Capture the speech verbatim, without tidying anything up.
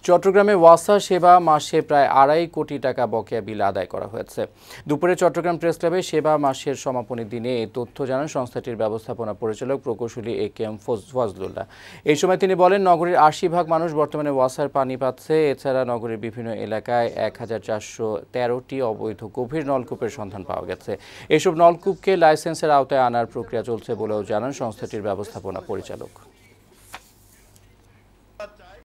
চট্টগ্রামে ওয়াসা সেবা মাসে প্রায় আড়াই কোটি টাকা বকেয়া বিল আদায় করা হয়েছে। দুপুরে চট্টগ্রাম প্রেস ক্লাবে সেবা মাসের সমাপনী দিনে এই তথ্য জানান সংস্থাটির ব্যবস্থাপনা পরিচালক প্রকৌশলী এ কে এম ফজলুল্লাহ। এই সময় তিনি বলেন, নগরীর আশি ভাগ মানুষ বর্তমানে ওয়াসার পানি পাচ্ছে। এছাড়া নগরীর বিভিন্ন এলাকায় এক হাজার চারশো তেরোটি অবৈধ গভীর নলকূপের সন্ধান পাওয়া গেছে। এসব নলকূপকে লাইসেন্সের আওতায় আনার প্রক্রিয়া চলছে বলেও জানান সংস্থাটির ব্যবস্থাপনা পরিচালক।